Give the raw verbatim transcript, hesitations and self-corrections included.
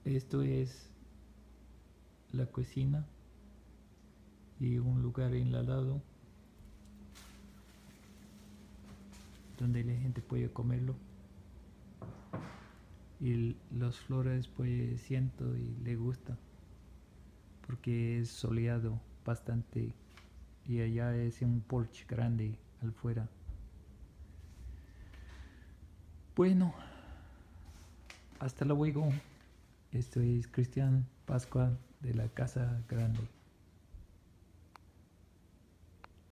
Esto es la cocina y un lugar en el lado donde la gente puede comerlo. Y las flores pues siento y le gusta porque es soleado bastante y allá es un porche grande afuera. Bueno, hasta luego. Esto es Cristian Pascua de la Casa Grande.